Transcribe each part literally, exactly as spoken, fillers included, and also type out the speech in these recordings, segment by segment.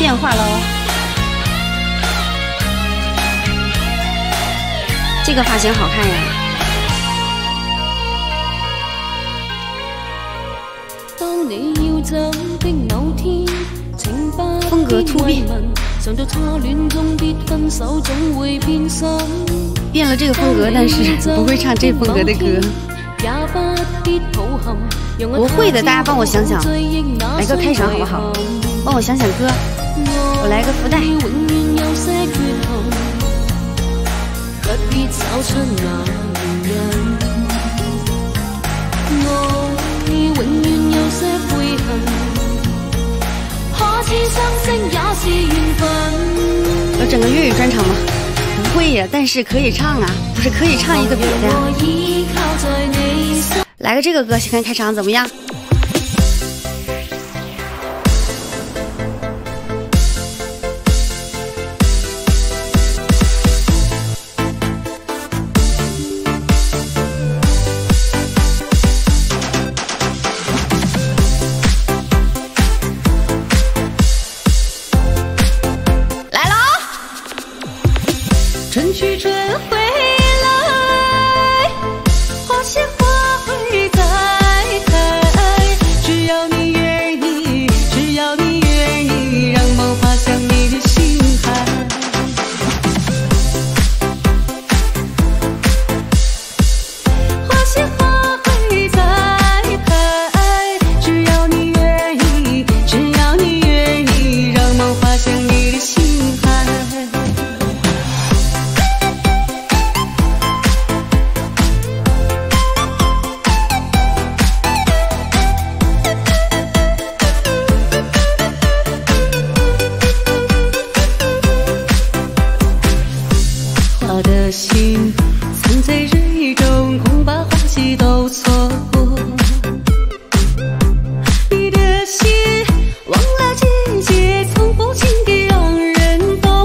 变化喽。这个发型好看呀。 当你要走的某天，请不风格突变。 常在初恋中必分手，总会偏心。 变了这个风格，但是不会唱这风格的歌。不会的，大家帮我想想，来个开场好不好？帮我想想歌，我来个福袋。有整个粤语专场吗？不会呀，但是可以唱啊，不是可以唱一个别的呀。来个这个歌，先看开场怎么样？来喽！春去春回来，花谢花会再开。只要你愿意，只要你愿意，让梦滑向你的心海。花谢花会再开，只要你愿意，只要你愿意，让梦滑向你的心海。花的心藏在人意中，恐把花期都错过。你的心忘了季节，从不轻易让人懂。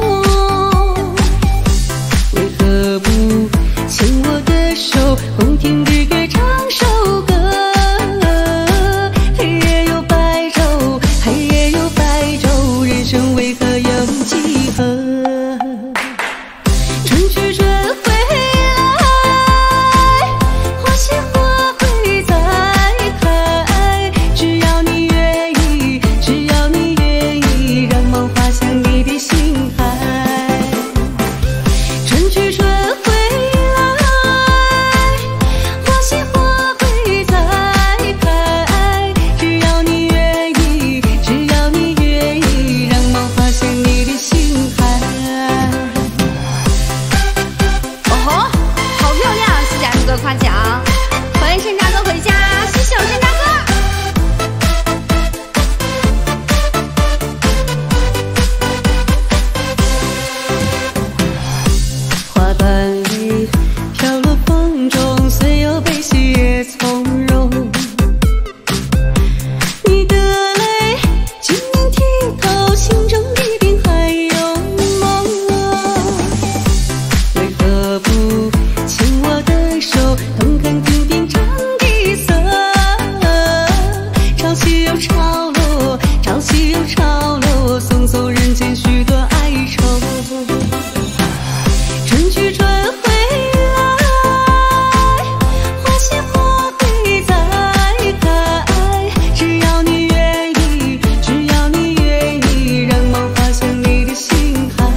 为何不牵我的手，共听日月唱首歌？黑夜有白昼，黑夜有白昼，人生为何有几何？春去春回来，花谢花会再开。只要你愿意，只要你愿意，让梦滑向你的心海。春去春回来，花谢花会再开。只要你愿意，只要你愿意，让梦滑向你的心海。好漂亮，谢谢 M 哥夸奖，欢迎山楂哥回家，谢谢我山楂哥。花瓣里飘落风中，虽有悲喜也从容。你的泪晶莹剔透，心中一定还有梦。为何不牵我的手，同看天边长地色？潮起又潮落，潮起又潮落，送走人间许多哀愁。春去春回来，花谢花会再开。只要你愿意，只要你愿意，让梦滑向你的心海。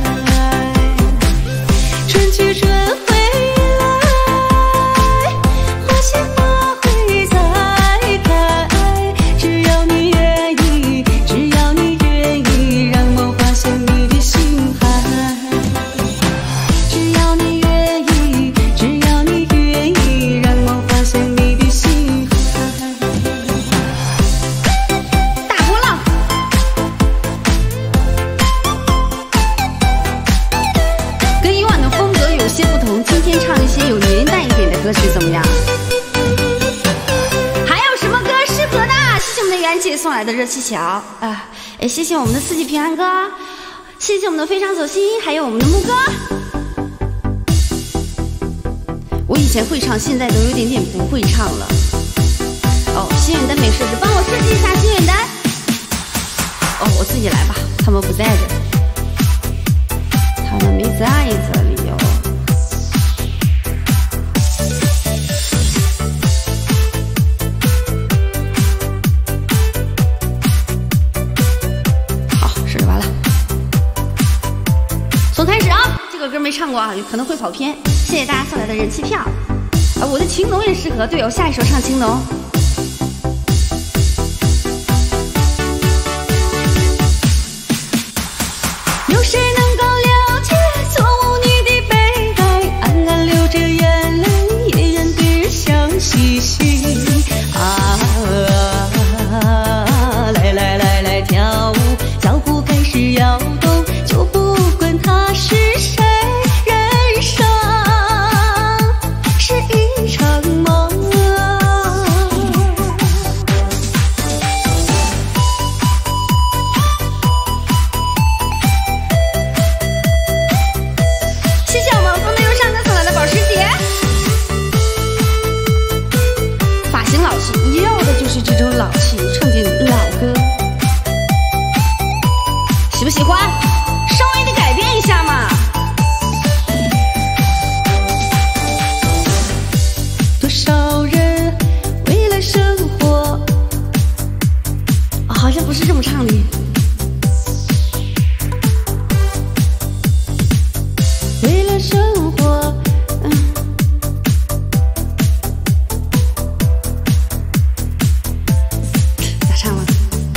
春去春回来，花谢花会再开。只要你愿意，只要你愿意，让梦滑向你的心海。只要你愿意，只要你愿意，让梦滑向你的心海。大波浪，跟以往的风格有些不同，今天唱一些有年代一点的歌曲怎么样？还有什么歌适合的？谢谢我们的袁姐送来的热气球啊！哎，谢谢我们的四季平安哥，谢谢我们的非常走心，还有我们的木哥。我以前会唱，现在都有点点不会唱了。哦，心愿单没设置，帮我设置一下心愿单。 哦，我自己来吧，他们不在这，他们没在这里哦。好，试试完了，从开始啊！这个歌没唱过啊，可能会跑偏。谢谢大家送来的人气票。啊，我的青农也适合，对，我下一首唱青农。有谁能够了解错误你的悲哀？暗暗流着眼泪，也然对人笑嘻嘻。啊，来来来来跳舞，脚步开始摇动，就不管他是谁。人生是一场梦。谢谢我们风的忧伤哥送来的保时捷。发型老气，要的就是这种老气，唱进老歌。喜不喜欢？稍微的改变一下嘛。多少人为了生活，哦，好像不是这么唱的。为了生活，嗯，咋唱了？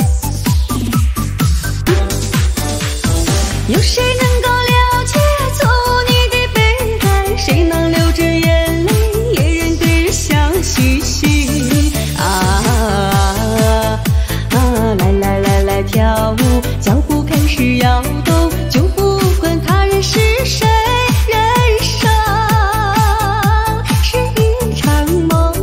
有谁能够了解错误你的悲哀？谁能流着眼泪，也然对人笑嘻嘻。啊啊，来来来来跳舞，脚步开始摇动，就不管他人是谁。人生是一场梦。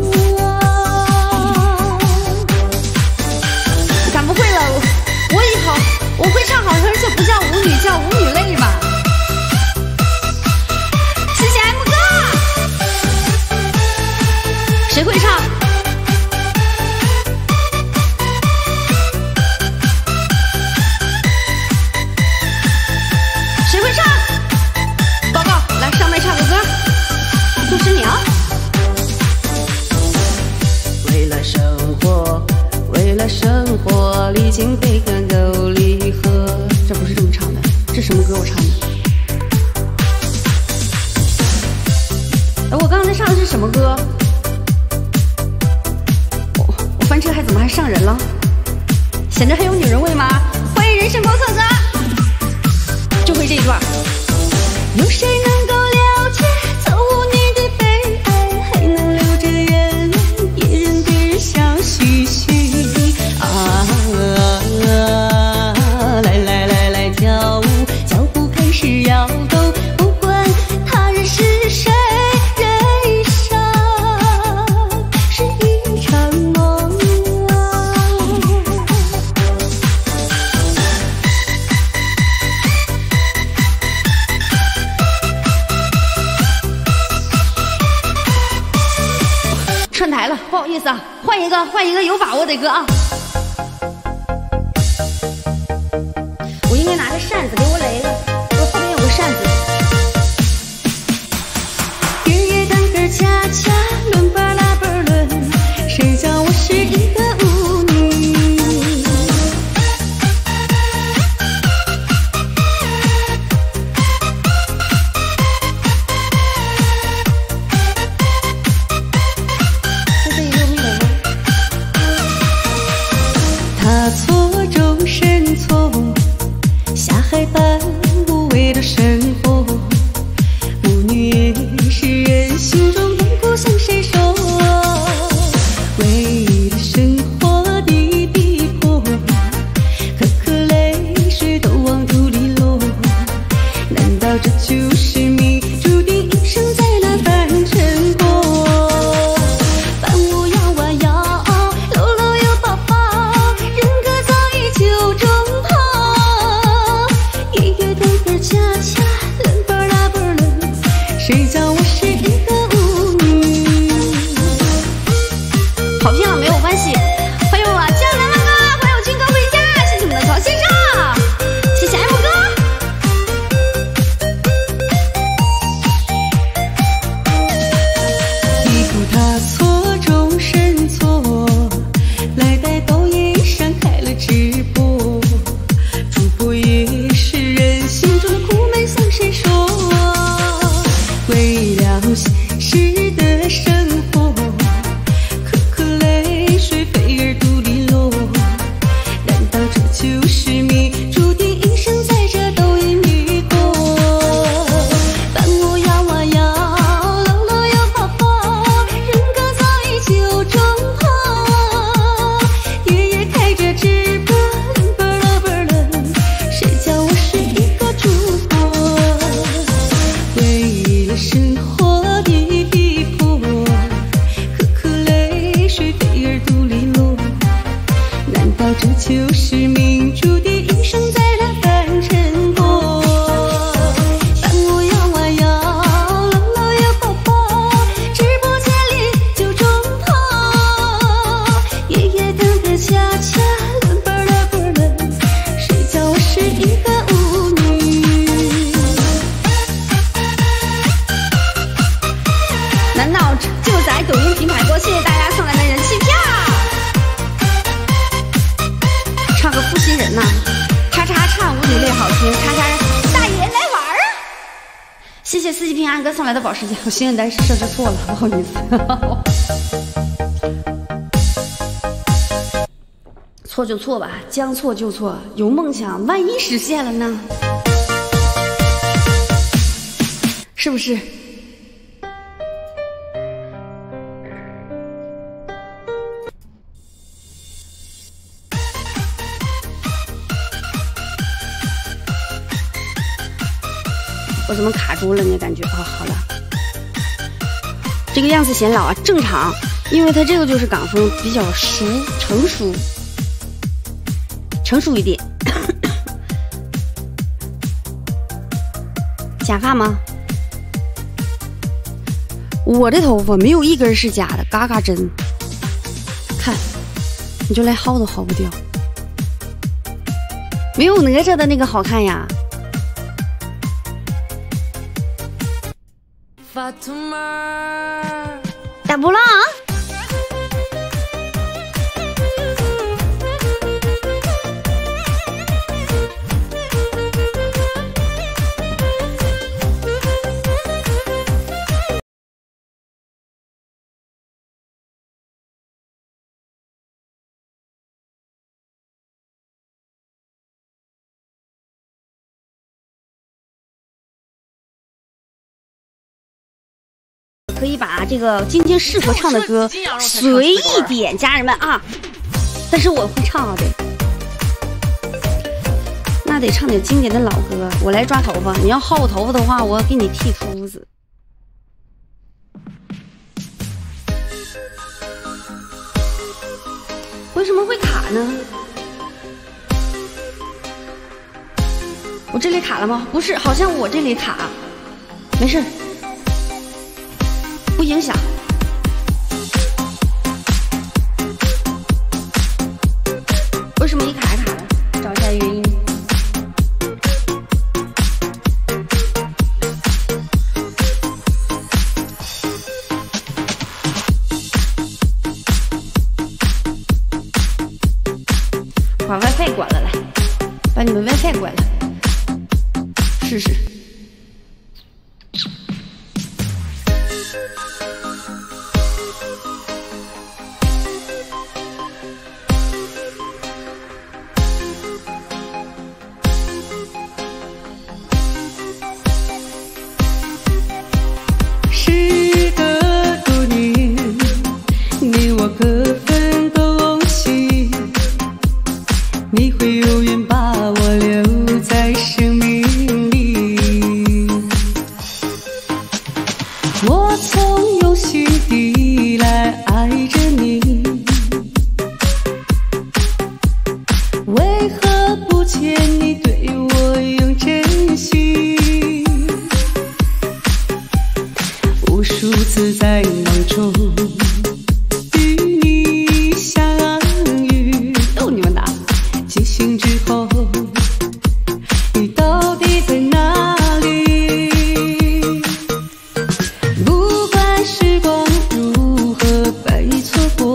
咋不会了？我以后我会唱好，而且不叫舞女，叫舞女泪吧。谢谢 M 哥。谁会唱？谁会唱？报告，来上麦唱个歌，都是你啊！为了生活，为了生活，历经悲欢都离合。这不是这么唱的，这什么歌我唱的？哎，我刚才唱的是什么歌？我我翻车还怎么还上人了？显得很有女人味吗？欢迎人生观测哥。就会这一段。有谁能够了解错误你的悲哀？还能流着眼泪，也然对人笑嘻嘻。啊，来来来来跳舞，脚步开始摇动，不管他人是谁。人生是一场梦。串台了，不好意思啊，换一个，换一个有把握的歌啊。我应该拿个扇子，给我垒了，我后面有个扇子。日夜单个恰恰轮吧啦吧轮，谁叫我是一个舞女？他错中生从，下海般无畏的生活。舞女也是人心中永不向谁说。为了生活的逼迫，颗颗泪水都往土里落。难道这就是命，注定一生在那凡尘过？伴舞摇啊摇，搂搂又抱抱，人各早已酒中泡。一月单个恰恰这就是命注定，一生在这凡尘过。伴我摇啊摇，姥姥摇宝宝，直播间里就中跑。爷爷等个恰恰，伦巴拉巴拉，谁叫我是一个舞女？难道就在抖音平台播？谢谢大家送来的人气票。唱个负心人呐、啊，叉叉唱舞女泪好听，叉叉大爷来玩啊！谢谢四季平安哥送来的保时捷，我心愿单设置错了，不好意思。错就错吧，将错就错，有梦想，万一实现了呢？是不是？我怎么卡住了呢？感觉啊、哦，好了，这个样子显老啊，正常，因为它这个就是港风，比较熟成熟，成熟一点。假发吗？我的头发没有一根是假的，嘎嘎针。看，你就来薅都薅不掉，没有哪吒的那个好看呀。打不浪，可以把这个今天适合唱的歌随意点，家人们啊！但是我会唱啊，得，那得唱点经典的老歌。我来抓头发，你要薅我头发的话，我给你剃秃子。为什么会卡呢？我这里卡了吗？不是，好像我这里卡，没事。不影响。为什么一卡一卡的？找一下原因。把 WiFi 关了，来，把你们 WiFi 关了，试试。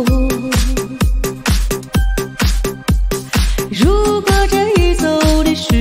如果这一走的时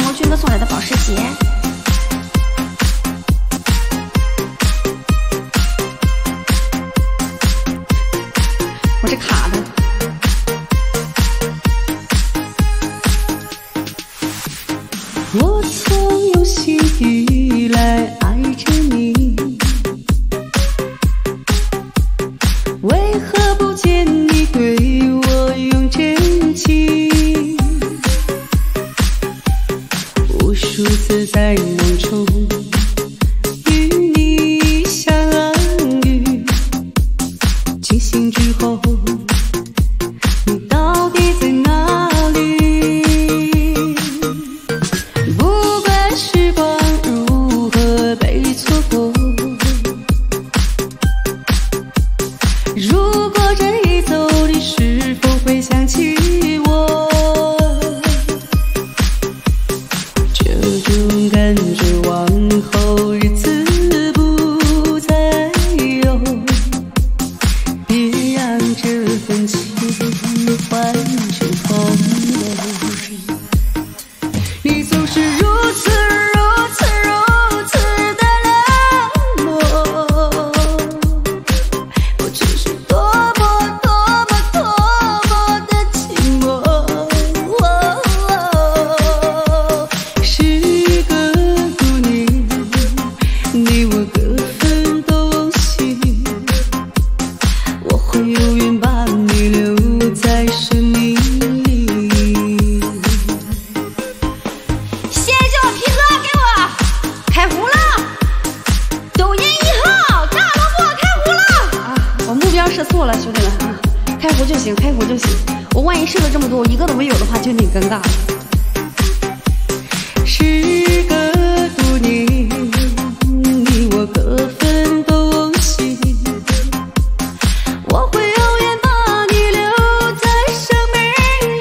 龙军哥送来的保时捷。我这卡的。 我从有史以来爱着你，为何不见你对我用真情？无数次在梦中与你相遇，惊醒之后，你到底在哪里？不管时光如何被错过，如果这一走，你是否会想起我？这种感觉往后日子不再有，别让这份情换成朋友。你总是如此如此如此的冷漠，我只是多么多么多么的寂寞。时隔多年，你我各分东西，我会永远把你留在生命里。 谢谢我皮哥给我开胡了，抖音一号大萝卜开胡了啊！我目标设错了，兄弟们啊，开胡就行，开胡就行。我万一设了这么多，我一个都没有的话，就挺尴尬了。 时隔多年，你我各分东西，我会永远把你留在生命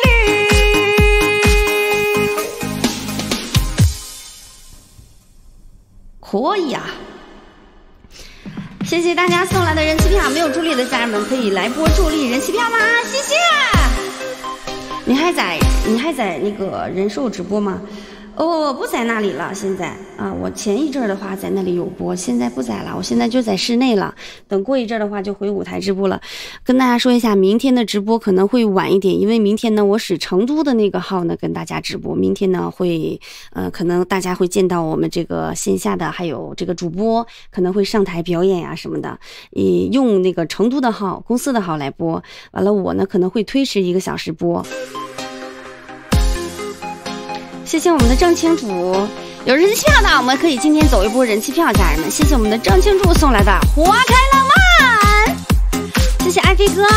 里。 可以啊！谢谢大家送来的人气票，没有助力的家人们可以来波助力人气票吗？谢谢。你还在你还在那个人寿直播吗？哦，我不在那里了，现在啊，我前一阵儿的话在那里有播，现在不在了，我现在就在室内了。等过一阵儿的话就回舞台直播了。跟大家说一下，明天的直播可能会晚一点，因为明天呢，我使成都的那个号呢跟大家直播。明天呢会，呃，可能大家会见到我们这个线下的还有这个主播可能会上台表演呀、什么的，以用那个成都的号、公司的号来播。完了，我呢可能会推迟一个小时播。谢谢我们的郑清楚，有人气票的，我们可以今天走一波人气票，家人们，谢谢我们的郑清楚送来的花开浪漫，谢谢爱飞哥。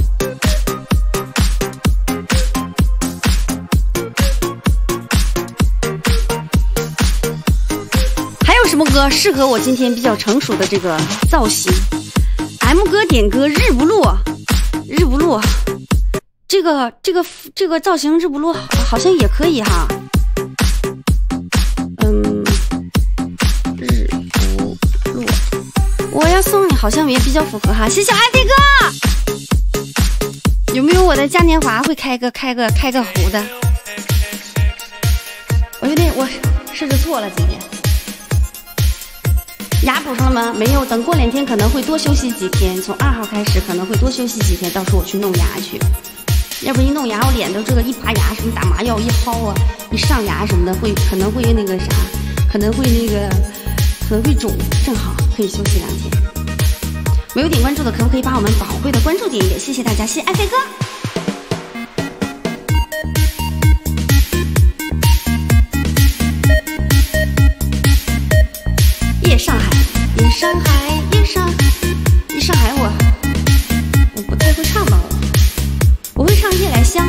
还有什么歌适合我今天比较成熟的这个造型 ？M 哥点歌日不落，日不落，这个这个这个造型日不落好像也可以哈。嗯，日不落，我要送你，好像也比较符合哈。谢谢爱飞哥，有没有我的嘉年华会开个开个开个壶的？我有点我设置错了，今天牙补上了吗？没有，等过两天可能会多休息几天，从二号开始可能会多休息几天，到时候我去弄牙去。要不一弄牙，我脸都这个一拔牙，什么打麻药一薅啊，一上牙什么的，会可能会那个啥，可能会那个可能会肿，正好可以休息两天。没有点关注的，可不可以把我们宝贵的关注点一点？谢谢大家，谢谢爱飞哥。夜上海，夜上海，夜上，夜上海我，我不太会唱吧我。我会唱《夜来香》。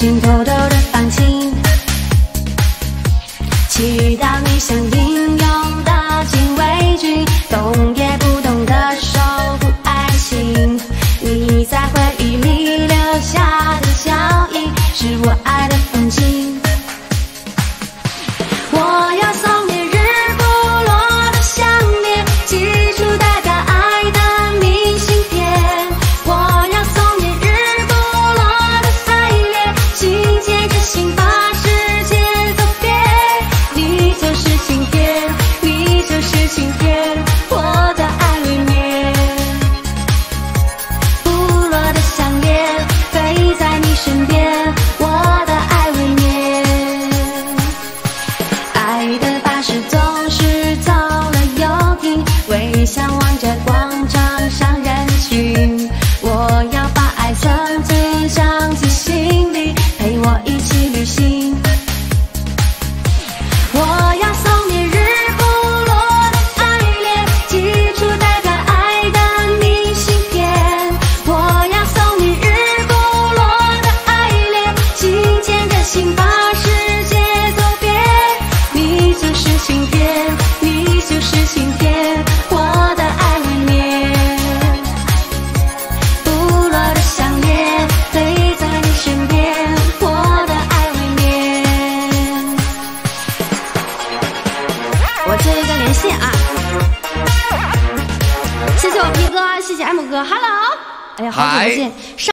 心偷偷的放晴，祈祷你像英勇的禁卫军，动也不动的守护爱情。你在回忆里留下的脚印，是我爱的风景。我要送你日不落的项链，寄出代表爱的明信片。我要送你日不落的爱恋，心牵着心把世界走遍。你就是晴天，你就是晴天，我的爱未眠。不落的项链飞在你身边，我的爱未眠。爱的巴士总是走了又停，微笑望着广场上人群。我要把爱层层藏进心里，陪我一起旅行。我要送你日不落的爱恋，寄出代表爱的明信片。我要送你日不落的爱恋，心牵着心把世界走遍。你就是晴天，你就是晴天，我的爱未眠。不落的项链飞在你身边，我的爱未眠。我做一个连线啊，谢谢我 P 哥，谢谢 M 哥 ，Hello， 哎呀，好久不见，上。